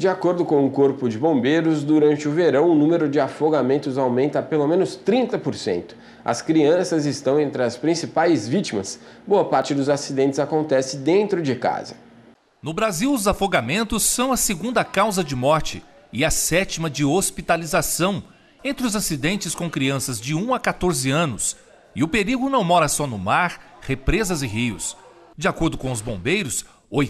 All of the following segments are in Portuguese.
De acordo com o Corpo de Bombeiros, durante o verão o número de afogamentos aumenta pelo menos 30%. As crianças estão entre as principais vítimas. Boa parte dos acidentes acontece dentro de casa. No Brasil, os afogamentos são a segunda causa de morte e a sétima de hospitalização entre os acidentes com crianças de 1 a 14 anos. E o perigo não mora só no mar, represas e rios. De acordo com os bombeiros,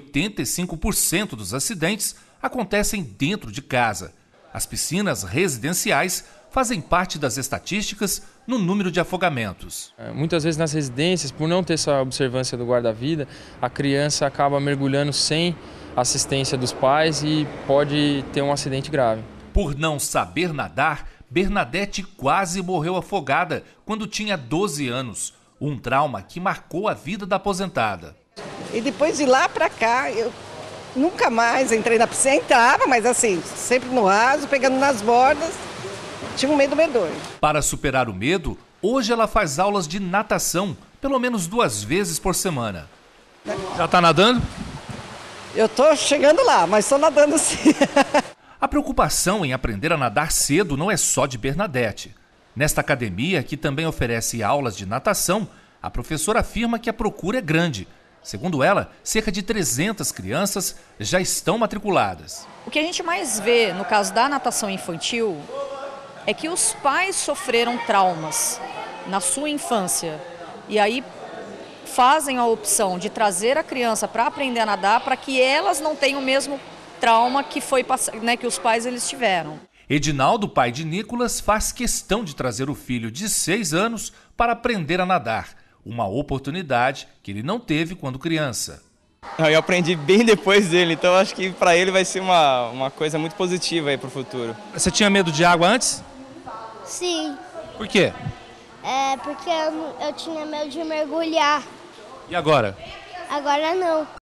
85% dos acidentes acontecem dentro de casa. As piscinas residenciais fazem parte das estatísticas no número de afogamentos. Muitas vezes nas residências, por não ter essa observância do guarda-vida, a criança acaba mergulhando sem assistência dos pais e pode ter um acidente grave. Por não saber nadar, Bernadette quase morreu afogada quando tinha 12 anos. Um trauma que marcou a vida da aposentada. E depois de lá para cá, eu nunca mais entrei na piscina. Entrava, mas assim, sempre no raso, pegando nas bordas. Tinha um medo medonho. Para superar o medo, hoje ela faz aulas de natação, pelo menos 2 vezes por semana. Já está nadando? Eu estou chegando lá, mas estou nadando sim. A preocupação em aprender a nadar cedo não é só de Bernadette. Nesta academia, que também oferece aulas de natação, a professora afirma que a procura é grande. Segundo ela, cerca de 300 crianças já estão matriculadas. O que a gente mais vê no caso da natação infantil é que os pais sofreram traumas na sua infância e aí fazem a opção de trazer a criança para aprender a nadar para que elas não tenham o mesmo trauma que foi, né, que os pais eles tiveram. Edinaldo, pai de Nicolas, faz questão de trazer o filho de 6 anos para aprender a nadar. Uma oportunidade que ele não teve quando criança. Eu aprendi bem depois dele, então acho que para ele vai ser uma coisa muito positiva aí para o futuro. Você tinha medo de água antes? Sim. Por quê? Porque eu tinha medo de mergulhar. E agora? Agora não.